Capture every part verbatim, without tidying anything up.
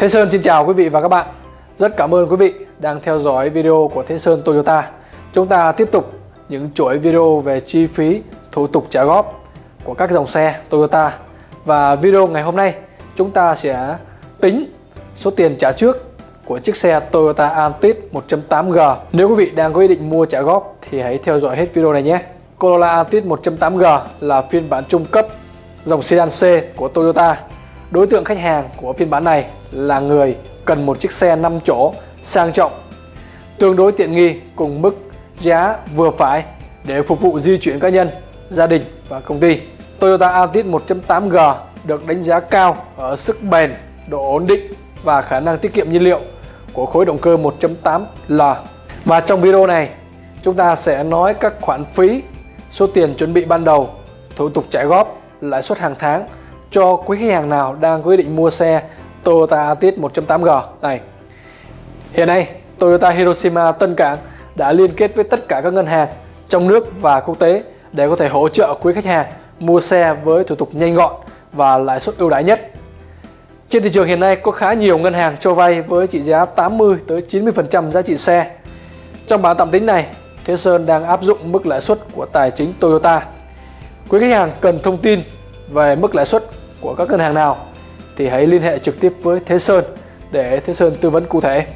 Thế Sơn xin chào quý vị và các bạn. Rất cảm ơn quý vị đang theo dõi video của Thế Sơn Toyota. Chúng ta tiếp tục những chuỗi video về chi phí thủ tục trả góp của các dòng xe Toyota. Và video ngày hôm nay chúng ta sẽ tính số tiền trả trước của chiếc xe Toyota Altis một chấm tám G. Nếu quý vị đang có ý định mua trả góp thì hãy theo dõi hết video này nhé. Corolla Altis một chấm tám G là phiên bản trung cấp dòng sedan C của Toyota. Đối tượng khách hàng của phiên bản này là người cần một chiếc xe năm chỗ sang trọng, tương đối tiện nghi cùng mức giá vừa phải để phục vụ di chuyển cá nhân, gia đình và công ty. Toyota Altis một chấm tám G được đánh giá cao ở sức bền, độ ổn định và khả năng tiết kiệm nhiên liệu của khối động cơ một chấm tám L. Và trong video này chúng ta sẽ nói các khoản phí, số tiền chuẩn bị ban đầu, thủ tục trả góp, lãi suất hàng tháng cho quý khách hàng nào đang có ý định mua xe Toyota Altis một chấm tám G này. Hiện nay Toyota Hiroshima Tân Cảng đã liên kết với tất cả các ngân hàng trong nước và quốc tế để có thể hỗ trợ quý khách hàng mua xe với thủ tục nhanh gọn và lãi suất ưu đãi nhất. Trên thị trường hiện nay có khá nhiều ngân hàng cho vay với trị giá tám mươi tới chín mươi phần trăm giá trị xe. Trong bản tạm tính này, Thế Sơn đang áp dụng mức lãi suất của tài chính Toyota. Quý khách hàng cần thông tin về mức lãi suất của các ngân hàng nào thì hãy liên hệ trực tiếp với Thế Sơn để Thế Sơn tư vấn cụ thể.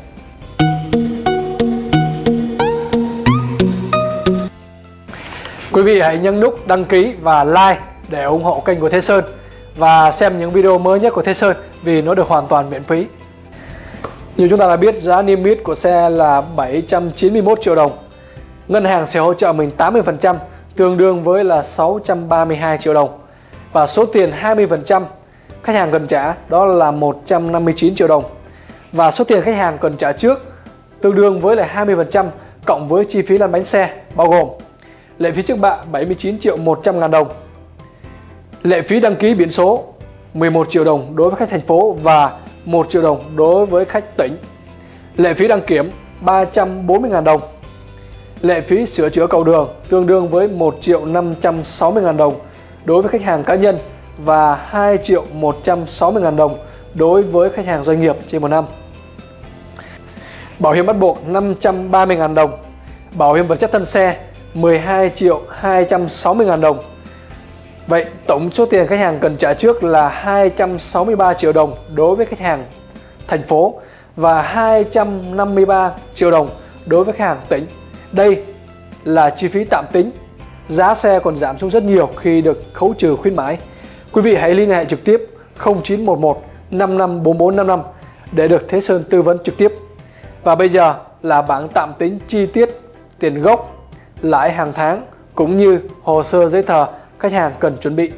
Quý vị hãy nhấn nút đăng ký và like để ủng hộ kênh của Thế Sơn và xem những video mới nhất của Thế Sơn vì nó được hoàn toàn miễn phí. Như chúng ta đã biết, giá niêm yết của xe là bảy trăm chín mươi mốt triệu đồng. Ngân hàng sẽ hỗ trợ mình tám mươi phần trăm, tương đương với là sáu trăm ba mươi hai triệu đồng. Và số tiền hai mươi phần trăm khách hàng cần trả đó là một trăm năm mươi chín triệu đồng. Và số tiền khách hàng cần trả trước tương đương với là hai mươi phần trăm cộng với chi phí lăn bánh xe, bao gồm lệ phí trước bạ bảy mươi chín triệu một trăm ngàn đồng, lệ phí đăng ký biển số mười một triệu đồng đối với khách thành phố và một triệu đồng đối với khách tỉnh, lệ phí đăng kiểm ba trăm bốn mươi ngàn đồng, lệ phí sửa chữa cầu đường tương đương với một triệu năm trăm sáu mươi ngàn đồng đối với khách hàng cá nhân và hai triệu một trăm sáu mươi ngàn đồng đối với khách hàng doanh nghiệp trên một năm. Bảo hiểm bắt buộc năm trăm ba mươi ngàn đồng, bảo hiểm vật chất thân xe mười hai triệu hai trăm sáu mươi ngàn đồng. Vậy tổng số tiền khách hàng cần trả trước là hai trăm sáu mươi ba triệu đồng đối với khách hàng thành phố và hai trăm năm mươi ba triệu đồng đối với khách hàng tỉnh. Đây là chi phí tạm tính. Giá xe còn giảm xuống rất nhiều khi được khấu trừ khuyến mãi. Quý vị hãy liên hệ trực tiếp không chín một một năm năm bốn bốn năm năm để được Thế Sơn tư vấn trực tiếp. Và bây giờ là bảng tạm tính chi tiết tiền gốc, lãi hàng tháng cũng như hồ sơ giấy tờ khách hàng cần chuẩn bị.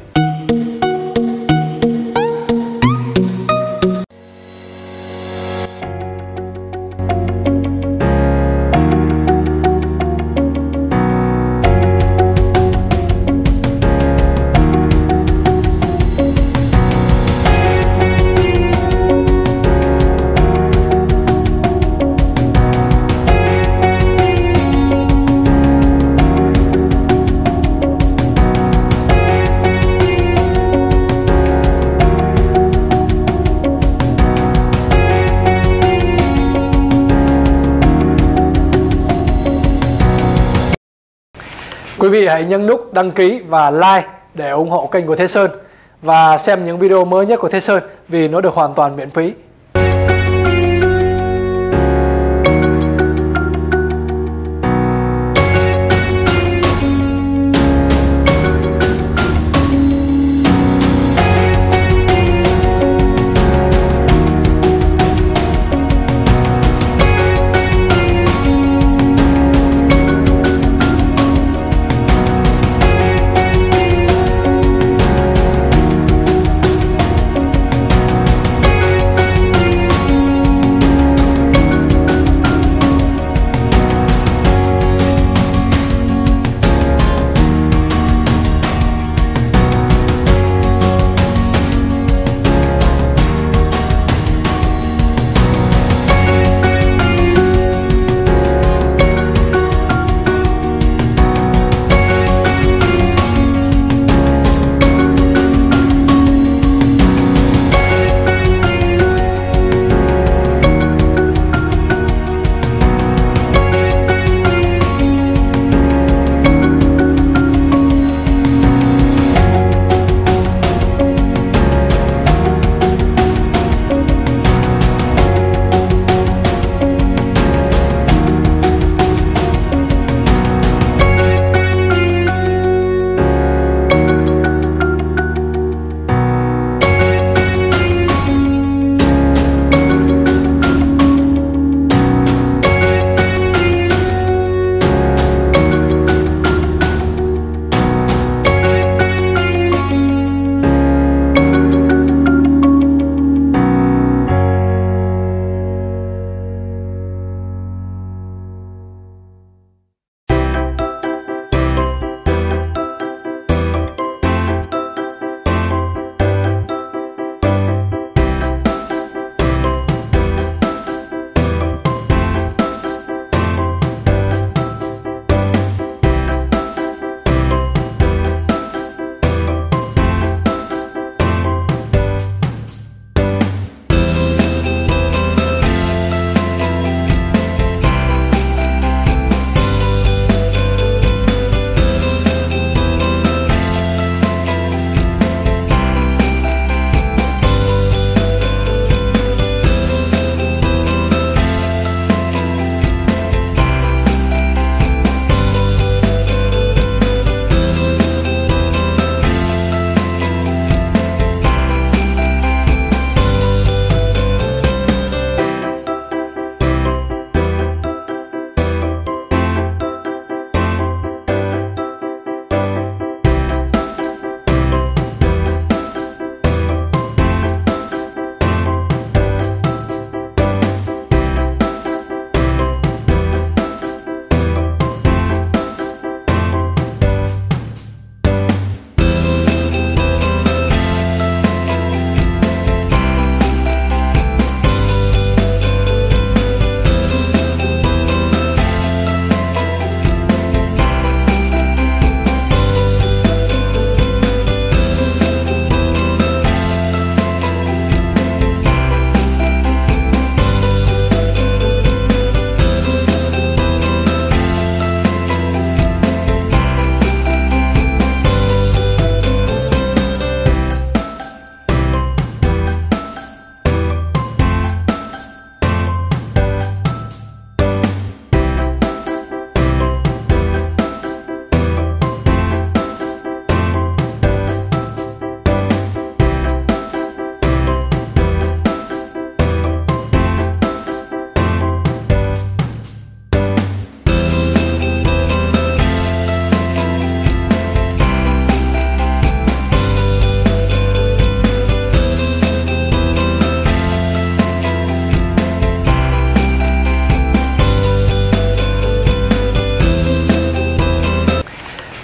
Quý vị hãy nhấn nút đăng ký và like để ủng hộ kênh của Thế Sơn và xem những video mới nhất của Thế Sơn vì nó được hoàn toàn miễn phí.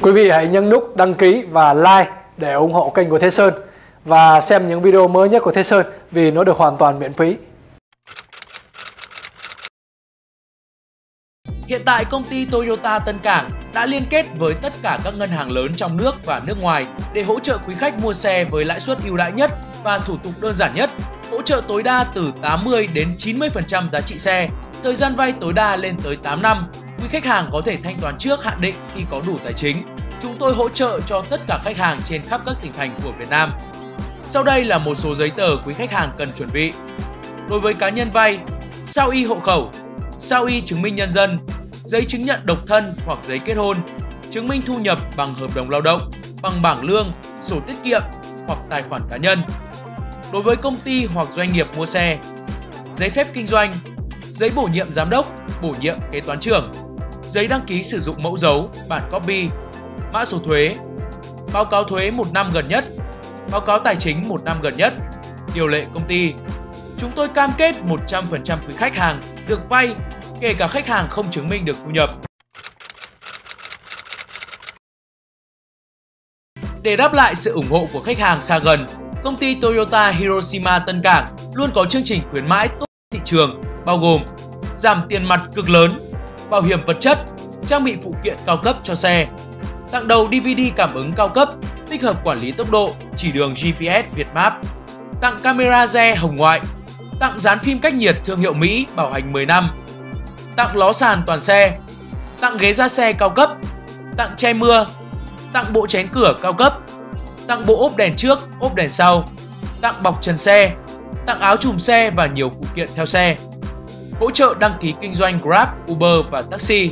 Quý vị hãy nhấn nút đăng ký và like để ủng hộ kênh của Thế Sơn và xem những video mới nhất của Thế Sơn vì nó được hoàn toàn miễn phí. Hiện tại công ty Toyota Tân Cảng đã liên kết với tất cả các ngân hàng lớn trong nước và nước ngoài để hỗ trợ quý khách mua xe với lãi suất ưu đãi nhất và thủ tục đơn giản nhất, hỗ trợ tối đa từ tám mươi đến chín mươi phần trăm giá trị xe, thời gian vay tối đa lên tới tám năm. Quý khách hàng có thể thanh toán trước hạn định khi có đủ tài chính. Chúng tôi hỗ trợ cho tất cả khách hàng trên khắp các tỉnh thành của Việt Nam. Sau đây là một số giấy tờ quý khách hàng cần chuẩn bị. Đối với cá nhân vay, sao y hộ khẩu, sao y chứng minh nhân dân, giấy chứng nhận độc thân hoặc giấy kết hôn, chứng minh thu nhập bằng hợp đồng lao động, bằng bảng lương, sổ tiết kiệm hoặc tài khoản cá nhân. Đối với công ty hoặc doanh nghiệp mua xe, giấy phép kinh doanh, giấy bổ nhiệm giám đốc, bổ nhiệm kế toán trưởng, giấy đăng ký sử dụng mẫu dấu, bản copy, mã số thuế, báo cáo thuế một năm gần nhất, báo cáo tài chính một năm gần nhất, điều lệ công ty. Chúng tôi cam kết một trăm phần trăm quý khách hàng được vay, kể cả khách hàng không chứng minh được thu nhập. Để đáp lại sự ủng hộ của khách hàng xa gần, công ty Toyota Hiroshima Tân Cảng luôn có chương trình khuyến mãi tốt thị trường, bao gồm giảm tiền mặt cực lớn, bảo hiểm vật chất, trang bị phụ kiện cao cấp cho xe, tặng đầu đê vê đê cảm ứng cao cấp, tích hợp quản lý tốc độ, chỉ đường giê pê ét Việt Map, tặng camera re hồng ngoại, tặng dán phim cách nhiệt thương hiệu Mỹ bảo hành mười năm, tặng ló sàn toàn xe, tặng ghế da xe cao cấp, tặng che mưa, tặng bộ chén cửa cao cấp, tặng bộ ốp đèn trước, ốp đèn sau, tặng bọc trần xe, tặng áo chùm xe và nhiều phụ kiện theo xe, hỗ trợ đăng ký kinh doanh Grab, Uber và taxi.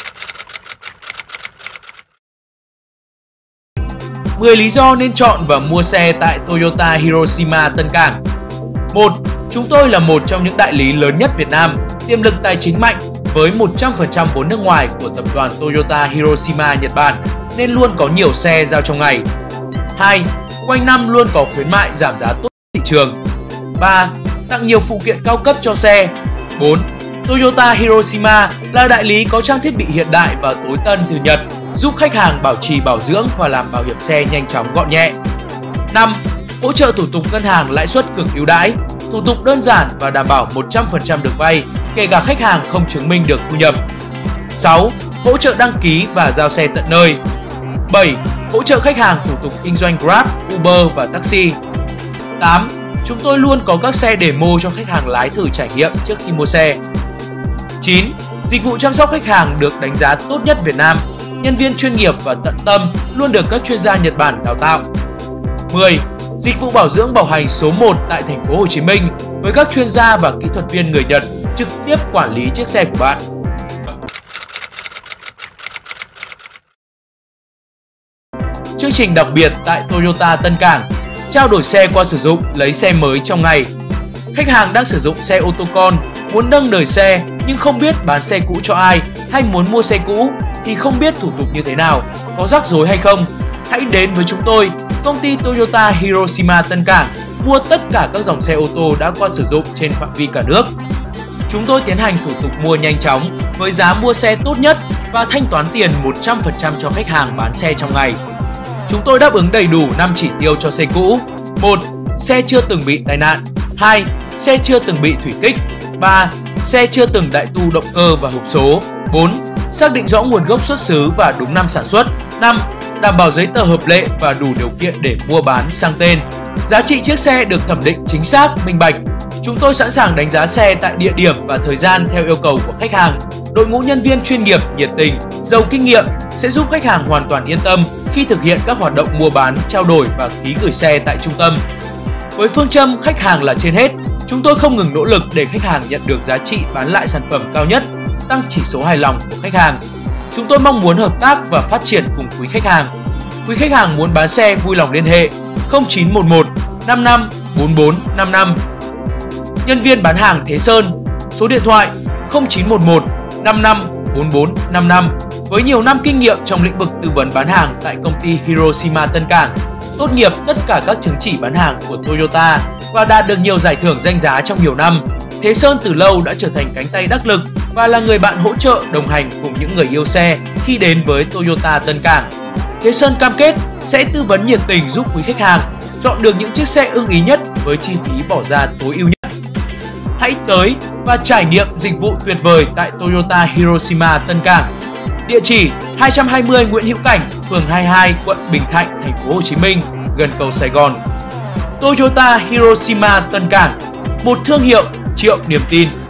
mười lý do nên chọn và mua xe tại Toyota Hiroshima Tân Cảng. một. Chúng tôi là một trong những đại lý lớn nhất Việt Nam, tiềm lực tài chính mạnh với một trăm phần trăm vốn nước ngoài của tập đoàn Toyota Hiroshima Nhật Bản nên luôn có nhiều xe giao trong ngày. hai. Quanh năm luôn có khuyến mại giảm giá tốt thị trường. ba. Tặng nhiều phụ kiện cao cấp cho xe. bốn. Toyota Hiroshima là đại lý có trang thiết bị hiện đại và tối tân từ Nhật, giúp khách hàng bảo trì bảo dưỡng và làm bảo hiểm xe nhanh chóng gọn nhẹ. năm. Hỗ trợ thủ tục ngân hàng lãi suất cực ưu đãi, thủ tục đơn giản và đảm bảo một trăm phần trăm được vay, kể cả khách hàng không chứng minh được thu nhập. sáu. Hỗ trợ đăng ký và giao xe tận nơi. bảy. Hỗ trợ khách hàng thủ tục kinh doanh Grab, Uber và taxi. tám. Chúng tôi luôn có các xe demo cho khách hàng lái thử trải nghiệm trước khi mua xe. chín. Dịch vụ chăm sóc khách hàng được đánh giá tốt nhất Việt Nam, nhân viên chuyên nghiệp và tận tâm, luôn được các chuyên gia Nhật Bản đào tạo. mười. Dịch vụ bảo dưỡng bảo hành số một tại thành phố Hồ Chí Minh với các chuyên gia và kỹ thuật viên người Nhật trực tiếp quản lý chiếc xe của bạn. Chương trình đặc biệt tại Toyota Tân Cảng, trao đổi xe qua sử dụng, lấy xe mới trong ngày. Khách hàng đang sử dụng xe ô tô con, muốn nâng đời xe nhưng không biết bán xe cũ cho ai hay muốn mua xe cũ thì không biết thủ tục như thế nào, có rắc rối hay không. Hãy đến với chúng tôi, công ty Toyota Hiroshima Tân Cảng, mua tất cả các dòng xe ô tô đã qua sử dụng trên phạm vi cả nước. Chúng tôi tiến hành thủ tục mua nhanh chóng với giá mua xe tốt nhất và thanh toán tiền một trăm phần trăm cho khách hàng bán xe trong ngày. Chúng tôi đáp ứng đầy đủ năm chỉ tiêu cho xe cũ. một. Xe chưa từng bị tai nạn. hai. Xe chưa từng bị thủy kích. ba. Xe chưa từng đại tu động cơ và hộp số. bốn. Xác định rõ nguồn gốc xuất xứ và đúng năm sản xuất. năm. Đảm bảo giấy tờ hợp lệ và đủ điều kiện để mua bán sang tên. Giá trị chiếc xe được thẩm định chính xác, minh bạch. Chúng tôi sẵn sàng đánh giá xe tại địa điểm và thời gian theo yêu cầu của khách hàng. Đội ngũ nhân viên chuyên nghiệp, nhiệt tình, giàu kinh nghiệm sẽ giúp khách hàng hoàn toàn yên tâm khi thực hiện các hoạt động mua bán, trao đổi và ký gửi xe tại trung tâm. Với phương châm khách hàng là trên hết, chúng tôi không ngừng nỗ lực để khách hàng nhận được giá trị bán lại sản phẩm cao nhất, tăng chỉ số hài lòng của khách hàng. Chúng tôi mong muốn hợp tác và phát triển cùng quý khách hàng. Quý khách hàng muốn bán xe vui lòng liên hệ không chín một một năm năm bốn bốn năm năm. Nhân viên bán hàng Thế Sơn, số điện thoại không chín một một năm năm bốn bốn năm năm. Với nhiều năm kinh nghiệm trong lĩnh vực tư vấn bán hàng tại công ty Hiroshima Tân Cảng, tốt nghiệp tất cả các chứng chỉ bán hàng của Toyota và đạt được nhiều giải thưởng danh giá trong nhiều năm, Thế Sơn từ lâu đã trở thành cánh tay đắc lực và là người bạn hỗ trợ đồng hành cùng những người yêu xe khi đến với Toyota Tân Cảng. Thế Sơn cam kết sẽ tư vấn nhiệt tình giúp quý khách hàng chọn được những chiếc xe ưng ý nhất với chi phí bỏ ra tối ưu nhất. Hãy tới và trải nghiệm dịch vụ tuyệt vời tại Toyota Hiroshima Tân Cảng. Địa chỉ hai trăm hai mươi Nguyễn Hữu Cảnh, phường hai mươi hai, quận Bình Thạnh, thành phố Hồ Chí Minh, gần cầu Sài Gòn. Toyota Hiroshima Tân Cảng, một thương hiệu triệu niềm tin.